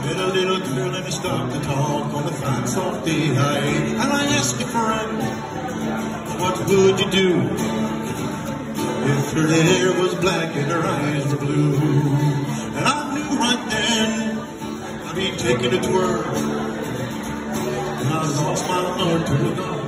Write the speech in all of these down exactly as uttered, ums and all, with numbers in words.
met a little girl and we stopped to talk on the fine soft day high. And I asked her, friend, what would you do if her hair was black and her eyes were blue? And I knew right then I'd be taking a twirl, and I lost my heart to a dog.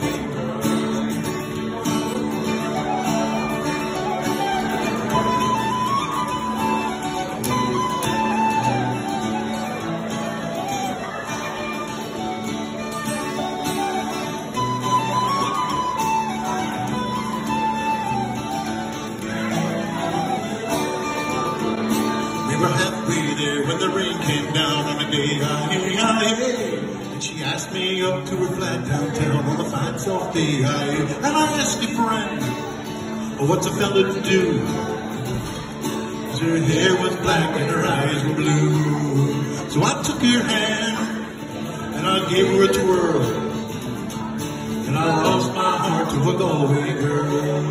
We were halfway there when the rain came down on a day, hey, hey, and she asked me up to her flat downtown on a fine soft day, hey. And I asked her, friend, oh, what's a fella to do? 'Cause her hair was black and her eyes were blue. So I took her hand and I gave her a twirl, and I lost my heart to a Galway girl.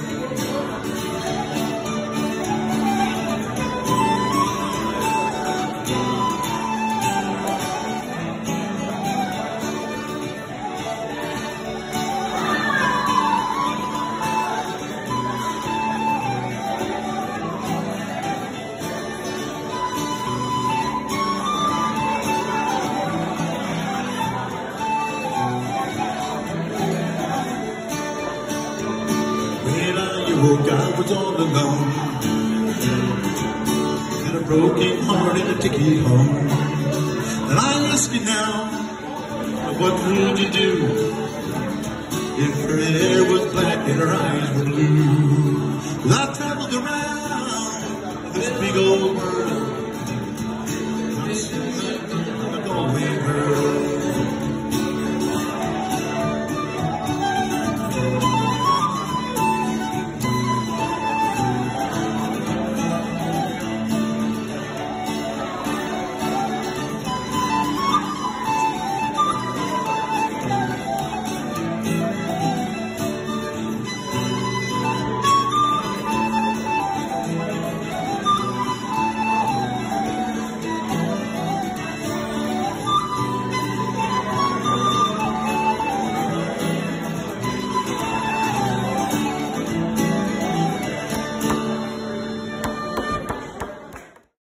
I was all alone, had a broken heart and a ticket home. And I ask you now, what would you do if her hair was black and her eyes were blue? 'Cause I traveled around this big old world,